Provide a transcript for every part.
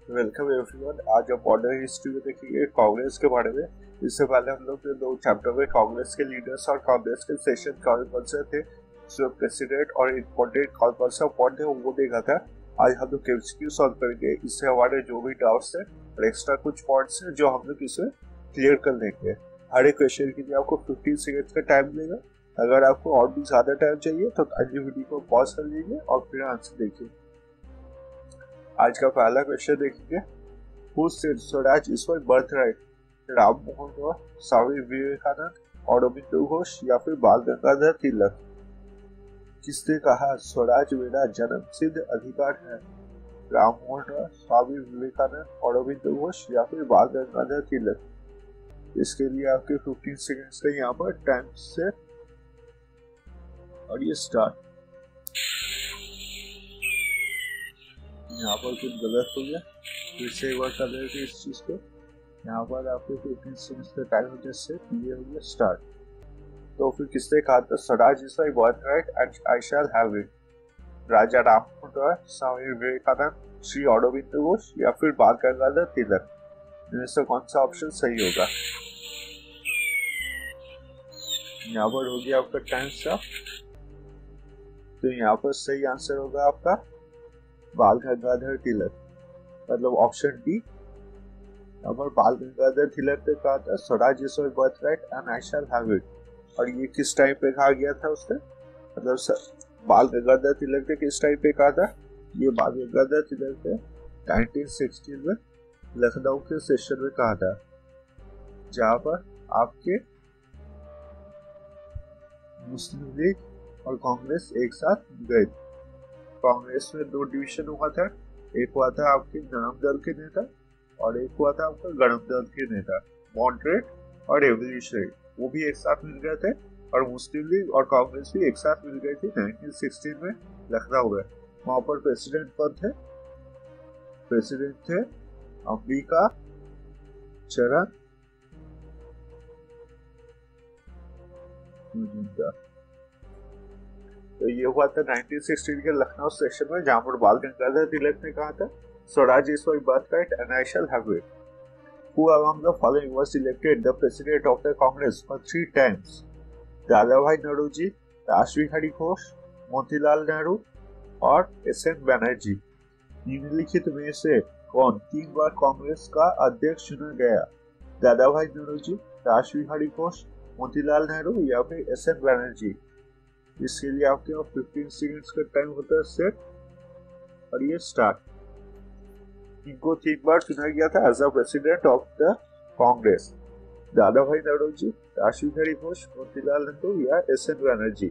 Welcome everyone. आज हम modern history में देखेंगे कांग्रेस के बारे में। इससे पहले हम लोग ने दो चैप्टर में कांग्रेस के लीडर्स और कांग्रेस के सेशन कौन से थे, इसमें प्रेसिडेंट और इम्पोर्टेंट कौन सा पॉइंट है वो देखा था। आज हम लोग एमसीक्यू सॉल्व करेंगे। इससे हमारे जो भी डाउट्स है और एक्स्ट्रा कुछ पॉइंट्स है जो हम लोग इसमें क्लियर कर लेंगे। हर एक क्वेश्चन के लिए आपको 15 सेकेंड्स का टाइम मिलेगा। अगर आपको और भी ज्यादा टाइम चाहिए तो काइंडली वीडियो को पॉज कर लीजिए और फिर आंसर देखिए। आज का पहला क्वेश्चन देखेंगे, who said Swaraj is my birthright? Ram Mohan Roy, Swami Vivekananda, Aurobindo Ghosh या फिर बाल गंगाधर तिलक? किसने कहा स्वराज मेरा जन्म सिद्ध अधिकार है? राम मोहन रॉय, स्वामी विवेकानंद, अरबिंदो घोष या फिर बाल गंगाधर तिलक? इसके लिए आपके 15 सेकेंड्स का यहाँ पर टाइम से और ये स्टार्ट। यहाँ पर कुछ गलत हो गया, फिर से एक बार कर रहे थे इस चीज को। यहाँ पर आपके 15 सेकंड्स का टाइम होने से ये हो गया स्टार्ट। तो फिर किसने कहा था Swaraj is my birthright and I shall have it? Raja Ram Mohan Roy, Swami Vivekananda, Shri Aurobindo Ghosh या फिर बाल गंगाधर तिलक? इनमें से कौन सा ऑप्शन सही होगा? यहाँ पर हो गया आपका टाइम स्टॉप। तो यहाँ पर सही आंसर होगा आपका बाल गंगाधर तिलक, मतलब ऑप्शन डी। यहाँ पर बाल गंगाधर तिलक ने कहा था Swaraj is my birthright and I shall have it. और ये किस टाइम पे कहा गया था उसने, मतलब बाल गंगाधर तिलक ने किस टाइम पे कहा था? ये बाल गंगाधर तिलक ने 1916 में लखनऊ के सेशन में कहा था, जहाँ पर आपके मुस्लिम लीग और कांग्रेस एक साथ गए। कांग्रेस में दो डिवीजन हुआ था, एक हुआ था आपके जनम दल के नेता और एक हुआ था आपका गणम दल के नेता, मॉडरेट और रेवोल्यूशनरी। वो भी एक साथ मिल गए थे और मुस्लिम लीग और कांग्रेस भी एक साथ मिल गए थे 1916 में लखनऊ में। वहां पर प्रेसिडेंट कौन थे? प्रेसिडेंट थे अंबिका चरण मजूमदार। तो ये हुआ था 1916 के लखनऊ सेशन में, जहां पर बाल गंगाधर तिलक ने कहा था Swaraj is my birthright and I shall have it. Who among the following was elected the president of the Congress for 3 times? Dadabhai Naoroji, Rashbehari Ghosh, Motilal Nehru और एस.एन. बनर्जी? निम्नलिखित में से कौन 3 बार कांग्रेस का अध्यक्ष चुना गया? दादाभाई नौरोजी, रासबिहारी घोष, मोतीलाल नेहरू या फिर एस.एन. बनर्जी? इसके लिए आपके 15 सेकेंड्स का टाइम होता है सेट और ये स्टार्ट। इनको 3 बार चुना गया था as a president of the Congress. Dadabhai Naoroji, Rashbehari Ghosh, Motilal Nehru या एस.एन. बनर्जी?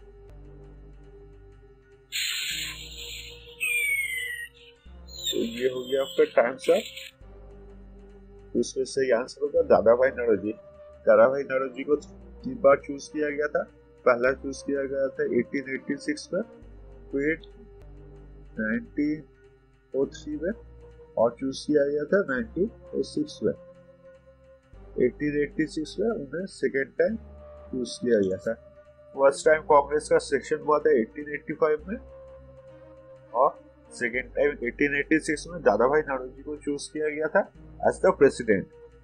तो ये हो गया आपका टाइम सर। इसमें सही आंसर होगा दादाभाई नौरोजी। दादाभाई नौरोजी को 3 बार चूज किया गया था। पहला चूज किया गया था 1886 में, फिर 1903 में और चूज किया गया था 1906 में। 1886 में उन्हें सेकेंड टाइम चूज किया गया था। फर्स्ट टाइम कांग्रेस का सेक्शन हुआ था 1885 में और सेकेंड टाइम 1886 में दादाभाई नौरोजी को चूज किया गया था as the president.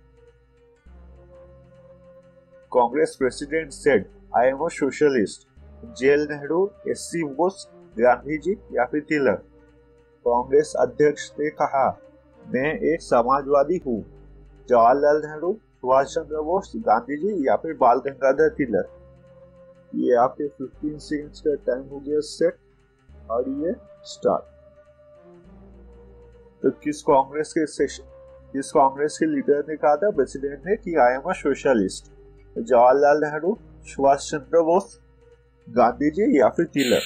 Congress president said I am a socialist. J L Nehru, S C. Bose, Gandhi ji या फिर तिलक? कांग्रेस अध्यक्ष ने कहा मैं एक समाजवादी हूँ। जवाहरलाल नेहरू, सुभाष चंद्र बोस, गांधी जी या फिर बाल गंगाधर तिलक? ये आपके 15 सेकेंड्स का टाइम हो गया सेट और ये स्टार्ट। तो किस कांग्रेस के लीडर ने कहा था प्रेसिडेंट ने कि I am a socialist? Jawaharlal Nehru, Subhash Chandra Bose, Gandhi ji या फिर तिलक?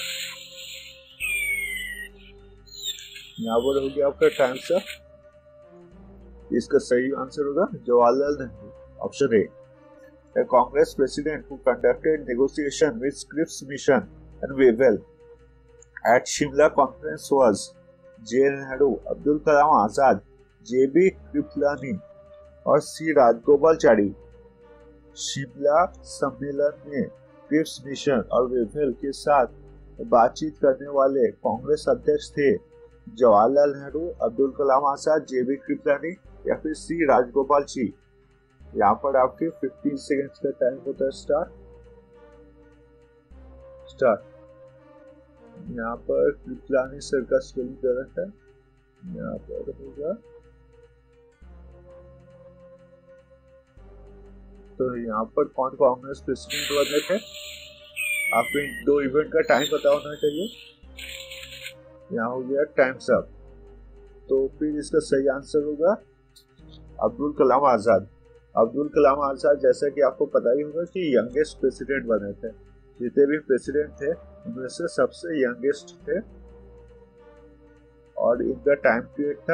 यहाँ पर हो गया आपका टाइम सर। इसका सही आंसर होगा Jawaharlal Nehru, option A. The Congress president who conducted negotiation with Scripps Mission and Wavell at Shimla conference was J. Nehru, Abdul Kalam Azad, J.B. Kripalani और सी राजगोपालाचारी। शिमला सम्मेलन में क्रिप्स मिशन और वेवेल के साथ बातचीत करने वाले कांग्रेस अध्यक्ष थे जवाहरलाल नेहरू, अब्दुल कलाम आजाद, जेबी कृपलानी या फिर सी राजगोपाल जी। यहाँ पर आपके 15 सेकेंड्स का टाइम होता है स्टार्ट। यहाँ पर कृपलानी सर का स्पेलिंग गलत है, यहाँ पर होगा, तो यहाँ पर कौन कांग्रेस प्रेसिडेंट बने थे, आपको इन दो इवेंट का टाइम पता होना चाहिए। यहाँ हो गया टाइम्स अप। तो फिर इसका सही आंसर होगा अब्दुल कलाम आजाद। अब्दुल कलाम आजाद जैसा कि आपको पता ही होगा कि यंगेस्ट प्रेसिडेंट बने थे, जितने भी प्रेसिडेंट थे उनमें से सबसे यंगेस्ट थे, और इनका टाइम पीरियड था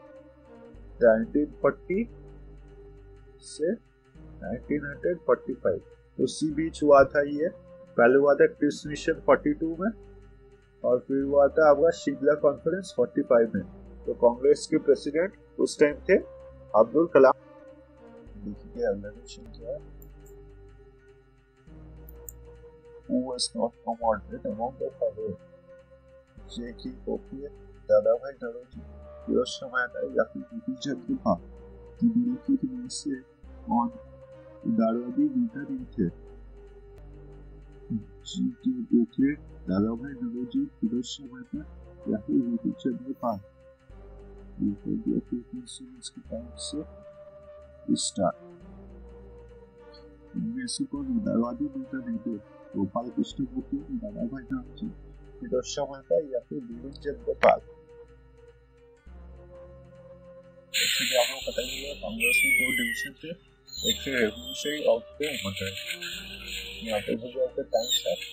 1940 से 1945। उसी बीच हुआ था ये, पहले हुआ था क्रिस मिशन 42 में और फिर हुआ था आपका शिमला कॉन्फ्रेंस 45 में। तो कांग्रेस के प्रेसिडेंट उस टाइम थे अब्दुल कलाम। देखिए अगला क्वेश्चन क्या है, Who was not commanded among the following? J.K. Gokhale, Dadabhai Naoroji, Hiroshima Mehta या फिर बिपिन चंद्र पाल। निम्नलिखित में से कौन उदारवादी नेता नहीं थे? J.K. गोखले, दादाभाई नौरोजी, हिरोशिमा मेहता या फिर बिपिन चंद्र पाल। इनमें से कौन उदारवादी नेता नहीं थे? गोपाल कृष्ण गोखले, दादाभाई नौरोजी, हिरोशिमा मेहता या फिर बिपिन चंद्र पाल। जैसे आपको पता ही है कांग्रेस में दो डिवीजन थे, एक थे रेवोल्यूशनरी और थे मॉडर्न। यहाँ पे हो गया आपका टाइम स्टार्ट।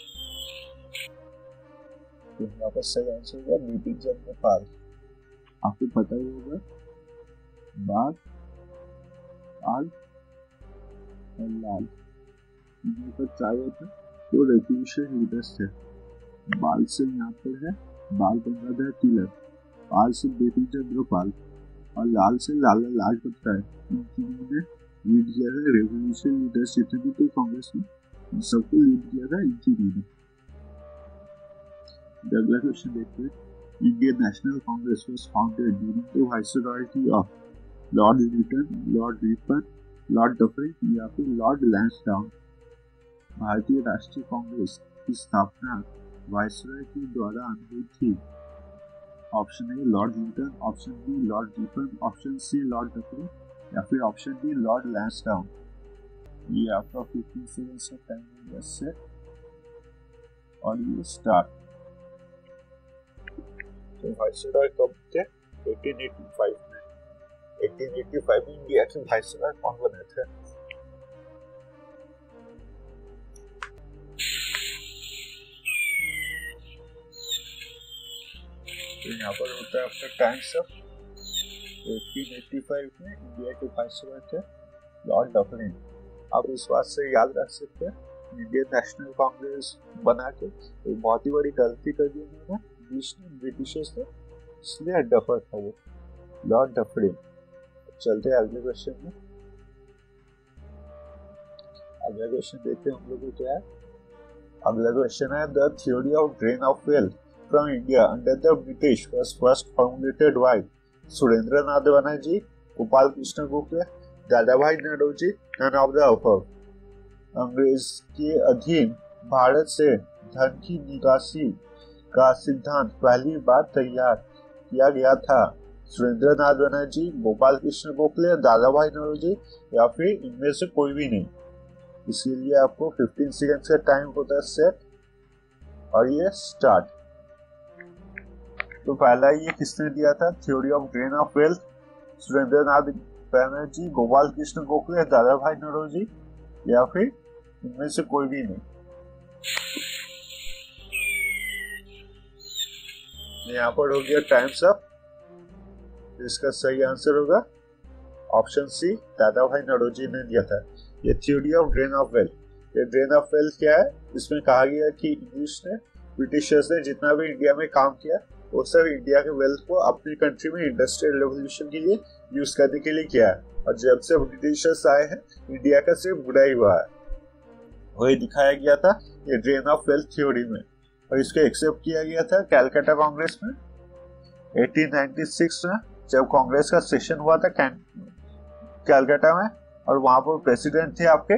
तो यहाँ पर सही आंसर होगा बिपिन चंद्र पाल। आपको पता ही होगा बाल, आल और लाल, यहाँ पर चाहे थे तो रेवोल्यूशनरी लीडर्स थे। बाल से यहाँ पर है बाल गंगाधर तिलक, पाल से बिपिन चंद्र पाल और लाल से लाला लाजपत राय। इन तीनों ने लीड किया था रेवोल्यूशन लीडर्स जितने भी थे कांग्रेस में, इन सबको लीड किया था इन तीनों ने। अगला क्वेश्चन देखते हैं, Indian National Congress was founded during the viceroyalty of Lord Lytton, Lord Ripon, Lord Dufferin या फिर लॉर्ड लैंसडाउन। भारतीय राष्ट्रीय कांग्रेस की स्थापना वाइसरॉय के द्वारा हुई थी। Option A Lord Lytton, option B Lord Ripon, option C Lord Dufferin या फिर ऑप्शन डी लॉर्ड लैंसडाउन। ये आपका 15 सेकंड्स का टाइम हो गया सेट और ये स्टार्ट। तो वाइसरॉय कब थे? 1885 में। 1885 में इंडिया के वाइसरॉय कौन बने थे? तो यहाँ पर होता है आपका टाइम सब। 1885 में इंडिया के वाइसरॉय थे लॉर्ड डफरिन। आप इस बात से याद रख सकते हैं इंडियन नेशनल कांग्रेस बना के एक बहुत ही बड़ी गलती कर दी उन्होंने, ब्रिटिशर्स ने, इसलिए डफर था वो, लॉर्ड डफरिन। चलते हैं अगले क्वेश्चन में। अगला क्वेश्चन देखते हैं हम लोग को क्या है। अगला क्वेश्चन है, the theory of drain of wealth from India under the British was first formulated by Surendra Nath Banerjee, Gopal Krishna Gokhale, Dadabhai Naoroji, none of the above। अंग्रेज के अधीन भारत से धन की निकासी का सिद्धांत पहली बार तैयार किया गया था। सुरेंद्र नाथ बनर्जी, गोपाल कृष्ण गोखले, दादाभाई नौरोजी या फिर इनमें से कोई भी नहीं। इसके लिए आपको 15 सेकंड्स का टाइम होता है सेट और ये स्टार्ट। तो पहला ये किसने दिया था, theory of drain of wealth? Surendra Nath Banerjee, Gopal Krishna Gokhale, Dadabhai Naoroji या फिर इनमें से कोई भी नहीं। यहाँ पर हो गया टाइम्स अप। इसका सही आंसर होगा ऑप्शन सी, दादाभाई नौरोजी ने दिया था। ये theory of drain of wealth. ये ड्रेन ऑफ वेल्थ क्या है? इसमें कहा गया कि इंग्लिश ने, ब्रिटिशर्स ने जितना भी इंडिया में काम किया वो सब इंडिया के वेल्थ को अपनी कंट्री में इंडस्ट्रियल रेवोल्यूशन के लिए यूज करने के लिए किया है, और जब से ब्रिटिशर्स आए हैं इंडिया का सिर्फ बुरा ही हुआ है। वही दिखाया गया था ये ड्रेन ऑफ वेल्थ थ्योरी में, और इसको एक्सेप्ट किया गया था कैलकाटा कांग्रेस में 1896 में जब कांग्रेस का सेशन हुआ था कैलकाटा में, और वहां पर प्रेसिडेंट थे आपके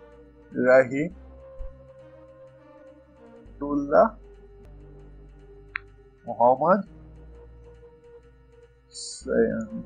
रहीमुल्लाह मोहम्मद सयानी।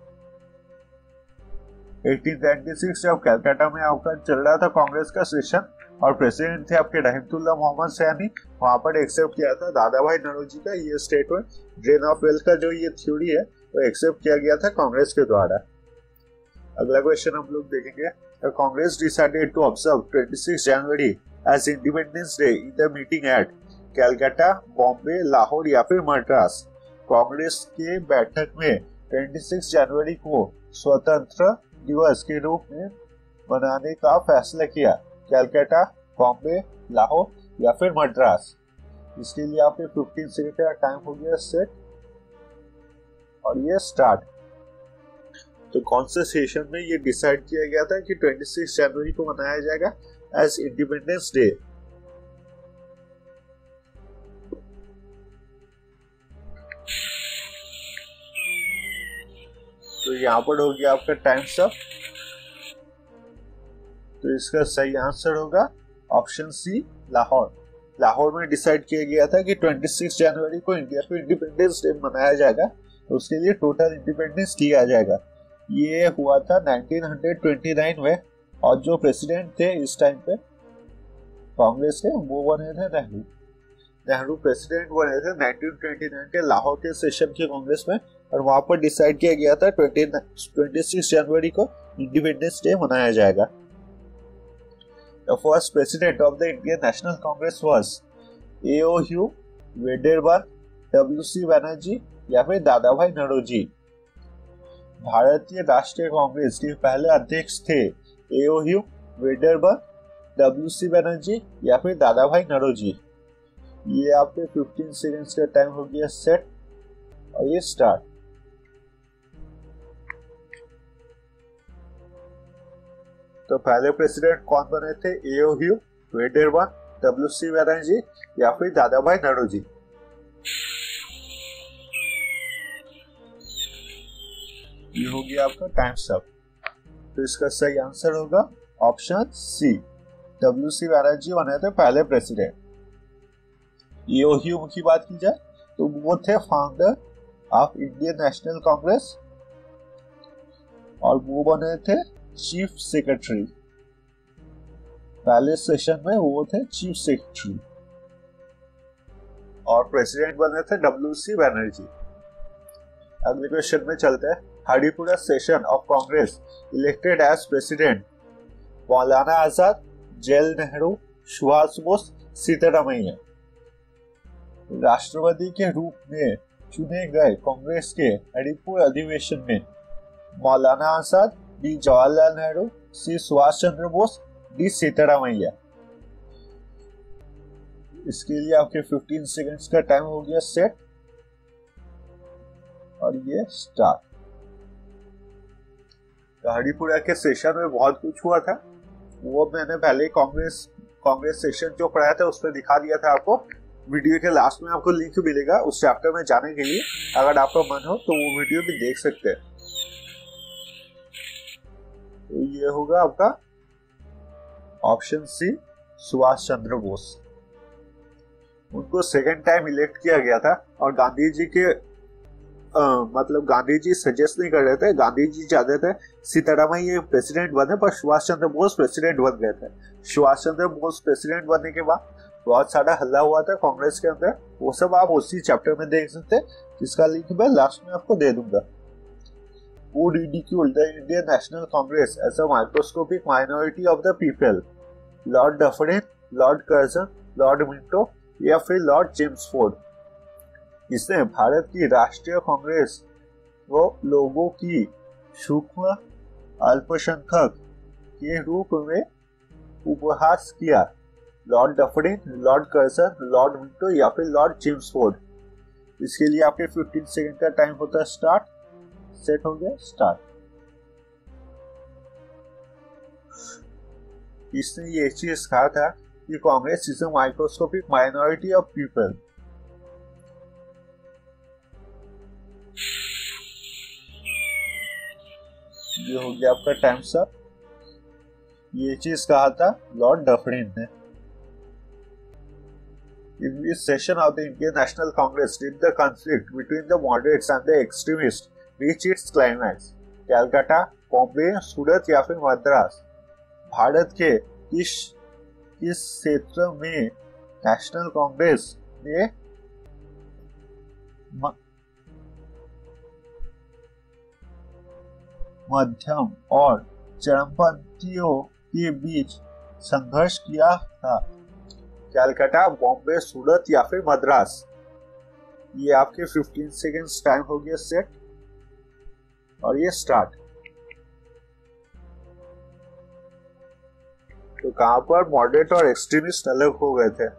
1896 जब कैलकाटा में आपका चल रहा था कांग्रेस का सेशन और प्रेसिडेंट थे आपके रहीमुल्लाह मोहम्मद सयानी, वहां पर एक्सेप्ट किया था दादा भाई नौरोजी का ये स्टेटमेंट, ड्रेन ऑफ वेल्थ का जो ये थ्योरी है वो एक्सेप्ट किया गया था कांग्रेस के द्वारा। अगला क्वेश्चन हम लोग देखेंगे, Congress decided to observe 26 January as Independence Day in the meeting at Calcutta, Bombay, Lahore या फिर मद्रास। कांग्रेस के बैठक में 26 जनवरी को स्वतंत्र दिवस के रूप में मनाने का फैसला किया, कैलकाटा, बॉम्बे, लाहौर या फिर मद्रास। इसके लिए आपके 15 सेकंड का टाइम हो गया सेट, और ये स्टार्ट। तो कौन से सेशन में ये डिसाइड किया गया था कि 26 जनवरी को मनाया जाएगा एज इंडिपेंडेंस डे? तो यहाँ पर हो गया आपका टाइम सब। तो इसका सही आंसर होगा ऑप्शन सी, लाहौर। लाहौर में डिसाइड किया गया था कि 26 जनवरी को इंडिया को इंडिपेंडेंस डे मनाया जाएगा, तो उसके लिए टोटल इंडिपेंडेंस किया जाएगा। ये हुआ था 1929 में, और जो प्रेसिडेंट थे इस टाइम पे कांग्रेस के वो बने थे नेहरू प्रेसिडेंट बने थे 1929 के लाहौर के सेशन के कांग्रेस में, और वहां पर डिसाइड किया गया था 26 जनवरी को इंडिपेंडेंस डे मनाया जाएगा। The first president of the Indian National Congress was A.O. Hugh, वेडेरबर्ग, W.C. Banerjee या फिर दादा भाई नौरोजी। भारतीय राष्ट्रीय कांग्रेस के पहले अध्यक्ष थे A.O. Hugh, वेडेरबर्ग, W.C. बनर्जी या फिर दादा भाई नौरोजी। ये आपके 15 सेकंड्स का टाइम हो गया सेट, और ये स्टार्ट। तो पहले प्रेसिडेंट कौन बने थे? A.O. Hugh, वेडेरबर्ग, W.C. बनर्जी या फिर दादा भाई नौरोजी। ये हो गया आपका टाइम सब। तो इसका सही आंसर होगा ऑप्शन सी, W.C. बनर्जी बने थे पहले प्रेसिडेंट। A.O. Hugh की बात की जाए तो वो थे founder of Indian National Congress, और वो बने थे चीफ सेक्रेटरी। पहले सेशन में वो थे चीफ सेक्रेटरी, और प्रेसिडेंट बने थे W.C. बनर्जी। अगले क्वेश्चन में चलते हैं। Haripura session of Congress elected as president Maulana Azad, Jawaharlal Nehru, Subhash Bose, Sitaramayya. राष्ट्रपति के रूप में चुने गए कांग्रेस के हरिपुर अधिवेशन में Maulana Azad, D Jawaharlal Nehru, C Subhash Chandra Bose, D Sitaramayya. इसके लिए आपके 15 सेकंड्स का टाइम हो गया सेट, और ये स्टार्ट। तो हरिपुरा के सेशन में बहुत कुछ हुआ था, वो मैंने पहले कांग्रेस सेशन जो पढ़ाया था उसमें दिखा दिया था आपको। वीडियो के लास्ट में आपको लिंक मिलेगा उस चैप्टर में जाने के लिए, अगर आपका मन हो तो वो वीडियो भी देख सकते हैं। तो ये होगा आपका ऑप्शन सी, सुभाष चंद्र बोस। उनको सेकंड टाइम इलेक्ट किया गया था, और गांधी जी के मतलब गांधी जी सजेस्ट नहीं कर रहे थे, गांधी जी चाहते थे सीतारामैया प्रेसिडेंट बने, पर सुभाष चंद्र बोस प्रेसिडेंट बन गए थे। सुभाष चंद्र बोस प्रेसिडेंट बनने के बाद बहुत सारा हल्ला हुआ था कांग्रेस के अंदर, वो सब आप उसी चैप्टर में देख सकते हैं, जिसका लिंक मैं लास्ट में आपको दे दूंगा। Who ridiculed the Indian National Congress as a microscopic minority of the people? Lord Dufferin, Lord Curzon, Lord Minto या फिर लॉर्ड चेम्सफोर्ड। इसने भारत की राष्ट्रीय कांग्रेस को लोगों की सूक्ष्म अल्पसंख्यक के रूप में उपहास किया। Lord Dufferin, Lord Curzon, Lord Minto या फिर लॉर्ड चेम्सफोर्ड। इसके लिए आपके 15 सेकंड का टाइम होता है स्टार्ट। सेट हो गया स्टार्ट। इसने ये चीज कहा था कि Congress is a microscopic minority of people. ये हो गया आपका टाइम्स अप। ये चीज कहा था लॉर्ड डफरिन ने। In this session of the Indian National Congress did the conflict between the moderates and the extremists reach its climax? Calcutta, Bombay, Surat या फिर मद्रास? भारत के किस क्षेत्र में नेशनल कांग्रेस ने मध्यम और चरमपंथियों के बीच संघर्ष किया था? कैलकाटा, बॉम्बे, सूरत या फिर मद्रास? ये आपके 15 सेकेंड्स टाइम हो गया सेट और ये स्टार्ट। तो कहां पर मॉडरेट और एक्सट्रीमिस्ट अलग हो गए थे?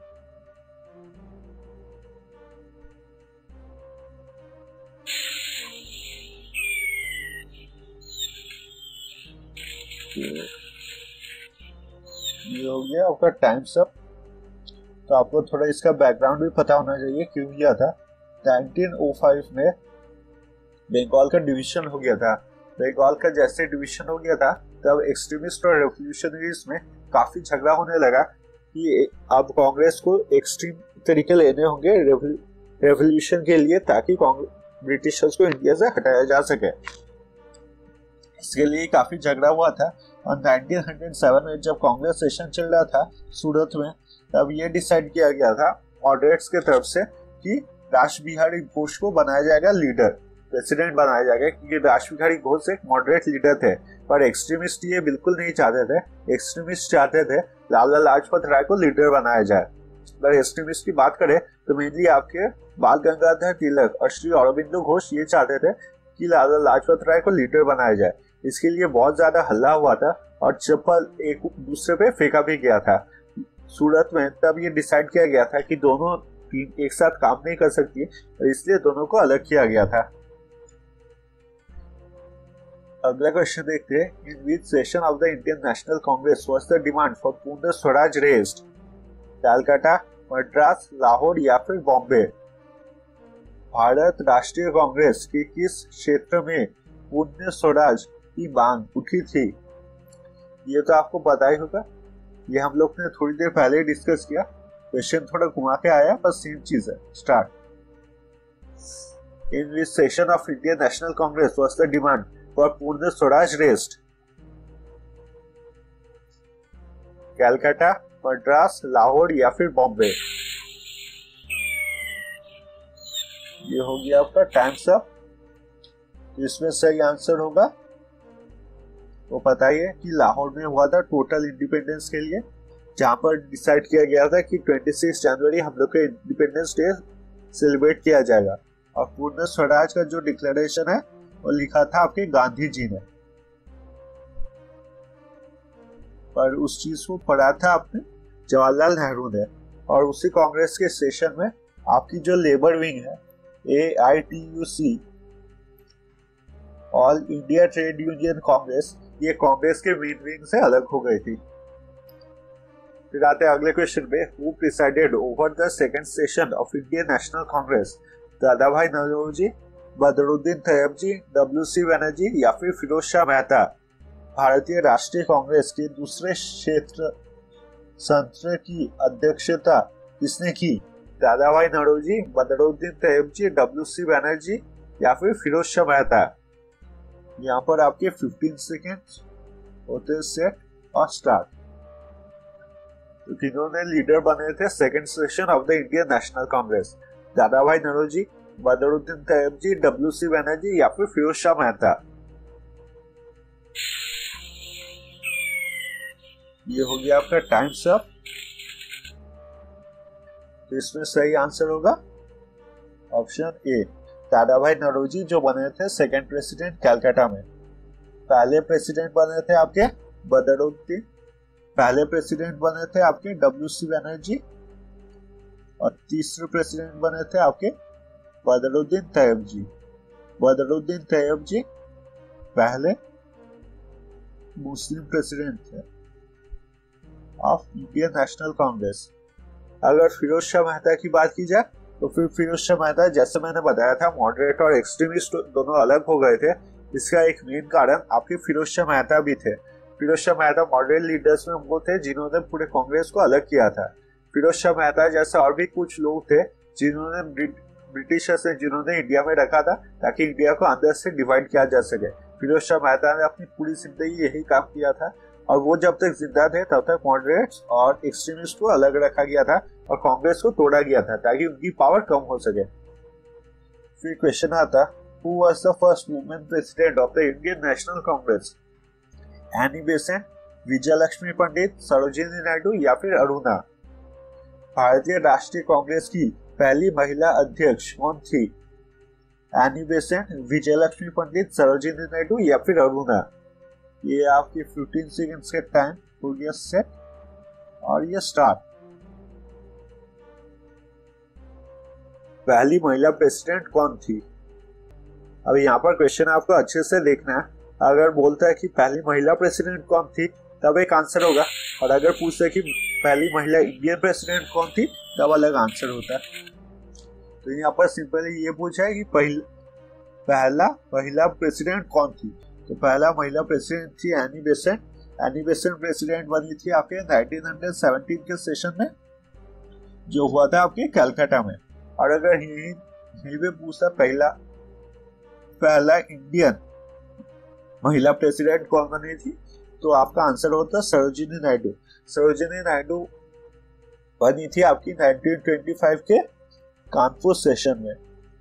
ये हो गया आपका टाइम्स अप। तो आपको थोड़ा इसका बैकग्राउंड भी पता होना चाहिए क्यों किया था। 1905 में बंगाल का डिवीजन हो गया था। बंगाल का जैसे डिवीजन हो गया था तब एक्सट्रीमिस्ट और रेवोल्यूशनरीज में काफी झगड़ा होने लगा कि अब कांग्रेस को एक्सट्रीम तरीके लेने होंगे रेवोल्यूशन के लिए ताकि ब्रिटिशर्स को इंडिया से हटाया जा सके। इसके लिए काफी झगड़ा हुआ था और 1907 में जब कांग्रेस सेशन चल रहा था सूरत में तब ये डिसाइड किया गया था मॉडरेट्स के तरफ से कि रासबिहारी घोष को बनाया जाएगा लीडर, प्रेसिडेंट बनाया जाएगा, क्योंकि रासबिहारी घोष एक मॉडरेट लीडर थे। पर एक्सट्रीमिस्ट ये बिल्कुल नहीं चाहते थे। एक्सट्रीमिस्ट चाहते थे लाला लाजपत राय को लीडर बनाया जाए। अगर एक्सट्रीमिस्ट की बात करें तो मेनली आपके बाल गंगाधर तिलक और श्री अरबिंदो घोष ये चाहते थे कि लाला लाजपत राय को लीडर बनाया जाए। इसके लिए बहुत ज्यादा हल्ला हुआ था और चप्पल एक दूसरे पे फेंका भी गया था सूरत में। तब ये डिसाइड किया गया था कि दोनों टीम एक साथ काम नहीं कर सकती और इसलिए दोनों को अलग किया गया था। अगला क्वेश्चन देखते हैं। In which session of the Indian National Congress was the demand for Purna Swaraj raised? Calcutta, Madras, Lahore या फिर बॉम्बे? भारत राष्ट्रीय कांग्रेस के किस क्षेत्र में पूर्ण स्वराज की मांग उठी थी? ये तो आपको पता ही होगा, ये हम लोग ने थोड़ी देर पहले डिस्कस किया। क्वेश्चन थोड़ा घुमा के आया, बस सेम चीज है। Start. In which session of Indian National Congress was the demand for Purna Swaraj raised? Calcutta, Madras, Lahore या फिर बॉम्बे? ये हो गया आपका टाइम्स अप। इसमें सही आंसर होगा वो पता ही है कि लाहौर में हुआ था टोटल इंडिपेंडेंस के लिए, जहां पर डिसाइड किया गया था कि 26 जनवरी हम लोग का इंडिपेंडेंस डे सेलिब्रेट किया जाएगा। और पूर्ण स्वराज का जो डिक्लेरेशन है वो लिखा था आपके गांधी जी ने। पर उस चीज को पढ़ा था आपने जवाहरलाल नेहरू ने। और उसी कांग्रेस के सेशन में आपकी जो लेबर विंग है AITUC, All India Trade Union Congress, ये कांग्रेस के मेन विंग से अलग हो गई थी। फिर आते हैं अगले क्वेश्चन पे। Who presided over the second session of Indian National Congress? Dadabhai Naoroji, Badruddin Tyabji, WC Banerjee या फिर फिरोज शाह मेहता? भारतीय राष्ट्रीय कांग्रेस के दूसरे क्षेत्र सत्र की अध्यक्षता किसने की? दादा भाई नौरोजी, बदरुद्दीन तैयबजी, WC बनर्जी या फिर फिरोज शाह मेहता? यहाँ पर आपके 15 सेकेंड होते सेट और स्टार्ट। तो तीनों ने लीडर बने थे second session of the Indian National Congress. Dadabhai Naoroji, Badruddin Tyabji, WC Banerjee या फिर फिरोज शाह मेहता? ये हो गया आपका टाइम्स अप। तो इसमें सही आंसर होगा ऑप्शन ए, दादा भाई नौरोजी, जो बने थे सेकंड प्रेसिडेंट कैलकाटा में। पहले प्रेसिडेंट बने थे आपके बदरुद्दीन, पहले प्रेसिडेंट बने थे आपके WC बनर्जी और तीसरे प्रेसिडेंट बने थे आपके बदरुद्दीन तैयबजी। बदरुद्दीन तैयबजी पहले मुस्लिम प्रेसिडेंट थे ऑफ इंडियन नेशनल कांग्रेस। अगर फिरोज शाह मेहता की बात की जाए तो फिर फिरोज शाह मेहता, जैसे मैंने बताया था, मॉडरेट और एक्सट्रीमिस्ट दोनों अलग हो गए थे इसका एक मेन कारण आपके फिरोज शाह मेहता भी थे। फिरोज शाह मेहता मॉडरेट लीडर्स में वो थे जिन्होंने पूरे कांग्रेस को अलग किया था। फिरोज शाह मेहता जैसे और भी कुछ लोग थे जिन्होंने ब्रिटिशर से जिन्होंने इंडिया में रखा था ताकि इंडिया को अंदर से डिवाइड किया जा सके। फिरोज शाह मेहता ने अपनी पूरी जिंदगी यही काम किया था और वो जब तक जिंदा थे तब तक मॉडरेट्स और एक्सट्रीमिस्ट को अलग रखा गया था और कांग्रेस को तोड़ा गया था ताकि उनकी पावर कम हो सके। फिर क्वेश्चन आता, who was the first women president of the Indian National Congress? Annie Besant, Vijayalakshmi Pandit, Sarojini Naidu या फिर अरुणा? भारतीय राष्ट्रीय कांग्रेस की पहली महिला अध्यक्ष कौन थी? एनी बेसेंट, विजयलक्ष्मी पंडित, सरोजिनी नायडू या फिर अरुणा? ये आपकी 15 सेकेंड्स के टाइम हो गया सेट और ये स्टार्ट। पहली महिला प्रेसिडेंट कौन थी? अब यहाँ पर क्वेश्चन आपको अच्छे से देखना है। अगर बोलता है कि पहली महिला प्रेसिडेंट कौन थी तब एक आंसर होगा, और अगर पूछता है कि पहली महिला इंडियन प्रेसिडेंट कौन थी तब अलग आंसर होता है। तो यहाँ पर सिंपली ये पूछा है कि पहला महिला प्रेसिडेंट कौन थी। तो पहला महिला प्रेसिडेंट थी Annie Besant. Annie Besant president बनी थी आपके 1917 के सेशन में जो हुआ था आपके कलकत्ता में। और अगर यही पे पूछता पहला इंडियन महिला प्रेसिडेंट कौन बनी थी तो आपका आंसर होता सरोजिनी नायडू। सरोजिनी नायडू बनी थी आपकी 1925 के कानपुर सेशन में।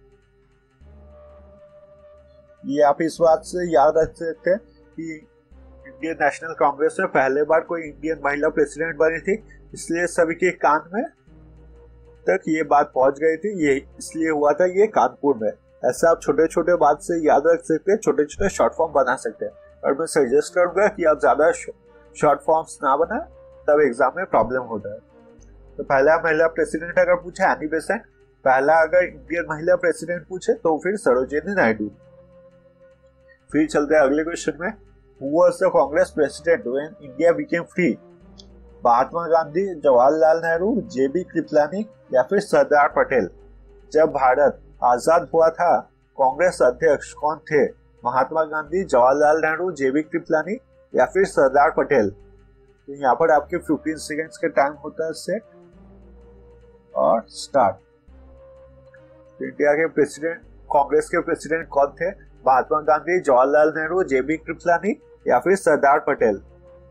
ये आप इस बात से याद रख सकते हैं कि इंडियन नेशनल कांग्रेस में पहले बार कोई इंडियन महिला प्रेसिडेंट बनी थी, इसलिए सभी के कान में तक ये बात पहुंच गई थी। ये इसलिए हुआ था ये कानपुर में। ऐसा आप छोटे छोटे बात से याद रख सकते हैं, छोटे छोटे शॉर्ट फॉर्म बना सकते हैं। और मैं सजेस्ट करूंगा कि आप ज्यादा शॉर्ट फॉर्म्स ना बनाए, तब एग्जाम में प्रॉब्लम होता है। तो पहला महिला प्रेसिडेंट अगर पूछे एनी बेसेंट, पहला अगर इंडियन महिला प्रेसिडेंट पूछे तो फिर सरोजिनी नायडू। फिर चलते हैं अगले क्वेश्चन में, who was the Congress president when India became free? Mahatma Gandhi, Jawaharlal Nehru, J B Kripalani या फिर सरदार पटेल? जब भारत आजाद हुआ था कांग्रेस अध्यक्ष कौन थे? महात्मा गांधी, जवाहरलाल नेहरू, जेबी कृपलानी या फिर सरदार पटेल? तो यहाँ पर आपके 15 सेकेंड्स के टाइम होता है सेट और स्टार्ट। तो इंडिया के प्रेसिडेंट, कांग्रेस के प्रेसिडेंट कौन थे? महात्मा गांधी, जवाहरलाल नेहरू, जेबी कृपलानी या फिर सरदार पटेल?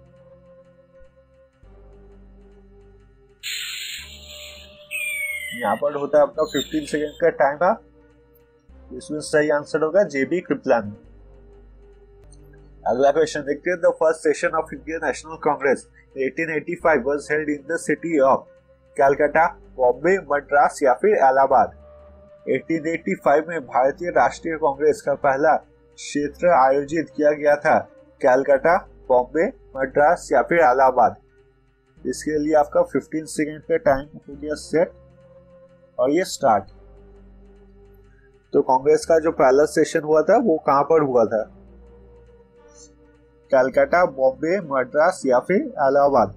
यहाँ पर होता है आपका 15 सेकेंड का टाइम है। इसमें सही आंसर होगा जेबी कृपलानी। अगला क्वेश्चन देखते हैं, the first session of Indian National Congress 1885 was held in the city of Calcutta, Bombay, Madras या फिर इलाहाबाद? 1885 में भारतीय राष्ट्रीय कांग्रेस का पहला क्षेत्र आयोजित किया गया था कलकत्ता, बॉम्बे, मद्रास या फिर इलाहाबाद? इसके लिए आपका 15 सेकेंड का टाइम हो गया सेट और ये स्टार्ट। तो कांग्रेस का जो पहला सेशन हुआ था वो कहां पर हुआ था? कलकत्ता, बॉम्बे, मद्रास या फिर इलाहाबाद?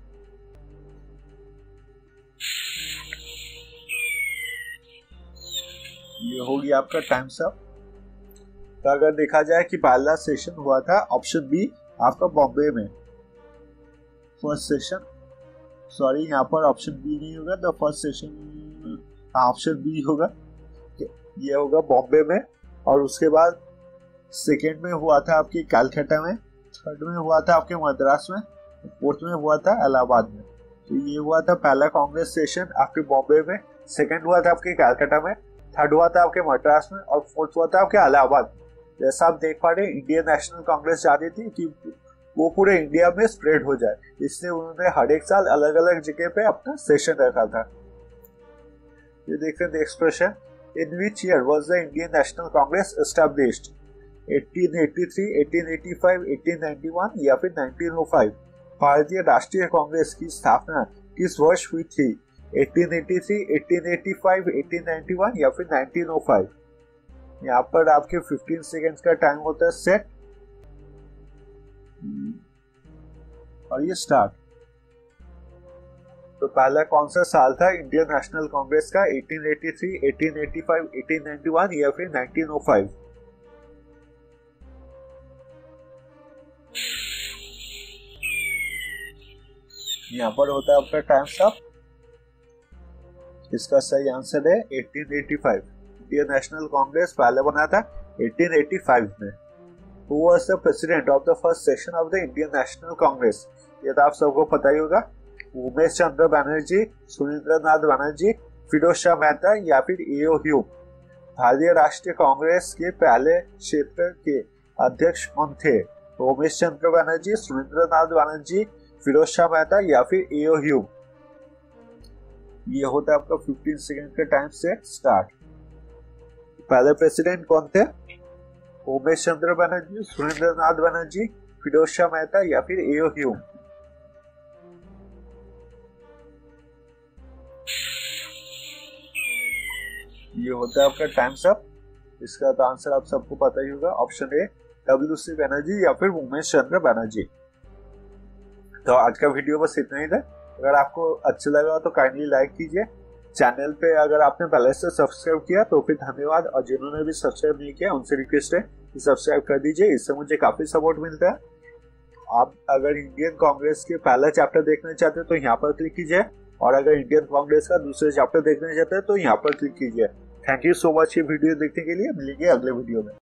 ये होगी आपका टाइम सब। तो अगर देखा जाए कि पहला सेशन हुआ था ऑप्शन बी आपका बॉम्बे में। फर्स्ट सेशन, सॉरी यहाँ पर ऑप्शन बी नहीं होगा, the first session option B होगा, ये होगा बॉम्बे में। और उसके बाद सेकेंड में हुआ था आपके कलकत्ता में, थर्ड में हुआ था आपके मद्रास में, फोर्थ में हुआ था इलाहाबाद में। तो ये हुआ था पहला कांग्रेस सेशन आपके बॉम्बे में, सेकेंड हुआ था आपके कलकत्ता में, थर्ड हुआ था आपके मद्रास में और फोर्थ हुआ था आपके इलाहाबाद में। जैसा आप देख पा रहे हैं इंडियन नेशनल कांग्रेस चाहती थी कि वो पूरे इंडिया में स्प्रेड हो जाए, इसलिए उन्होंने हर एक साल अलग अलग जगह पे अपना सेशन रखा था। ये देखते हैं next question, in which year was the Indian National Congress established? 1883, 1885, 1891 या फिर 1905? भारतीय राष्ट्रीय कांग्रेस की स्थापना किस वर्ष हुई थी? 1883, 1885, 1891 या फिर 1905? यहाँ पर आपके 15 सेकेंड्स का टाइम होता है सेट और ये स्टार्ट। तो पहला कौन सा साल था इंडियन नेशनल कांग्रेस का? 1883, 1885, 1891 या फिर 1905? यहाँ पर होता है आपका टाइम्स अप। इसका सही आंसर है 1885। इंडियन नेशनल कांग्रेस पहले बना था 1885 में। Who was the president of the first session of the Indian National Congress? ये तो आप सबको पता ही होगा। उमेश चंद्र बनर्जी, सुरेंद्र नाथ बनर्जी, फिरोज शाह मेहता या फिर ए.ओ. ह्यूम। भारतीय राष्ट्रीय कांग्रेस के पहले क्षेत्र के अध्यक्ष कौन थे? उमेश चंद्र बनर्जी, सुरेंद्र नाथ बनर्जी, फिरोज शाह मेहता या फिर ए.ओ. ह्यूम। ये होता है आपका 15 सेकंड के टाइम से स्टार्ट। पहले प्रेसिडेंट कौन थे? उमेश चंद्र बनर्जी, सुरेंद्र नाथ बनर्जी, फिरोज शाह मेहता या फिर ए.ओ. ह्यूम। ये होता है आपका टाइम्स अप। इसका तो आंसर आप सबको पता ही होगा, ऑप्शन ए डब्ल्यू.सी. बनर्जी या फिर उमेश चंद्र बनर्जी। तो आज का वीडियो बस इतना ही था। अगर आपको अच्छा लगा तो काइंडली लाइक कीजिए। चैनल पे अगर आपने पहले से सब्सक्राइब किया तो फिर धन्यवाद, और जिन्होंने भी सब्सक्राइब नहीं किया उनसे रिक्वेस्ट है कि सब्सक्राइब कर दीजिए, इससे मुझे काफी सपोर्ट मिलता है। आप अगर इंडियन कांग्रेस के पहला चैप्टर देखना चाहते हैं तो यहाँ पर क्लिक कीजिए, और अगर इंडियन कांग्रेस का दूसरे चैप्टर देखना चाहते हैं तो यहाँ पर क्लिक कीजिए। थैंक यू सो मच ये वीडियो देखने के लिए। मिलेंगे अगले वीडियो में।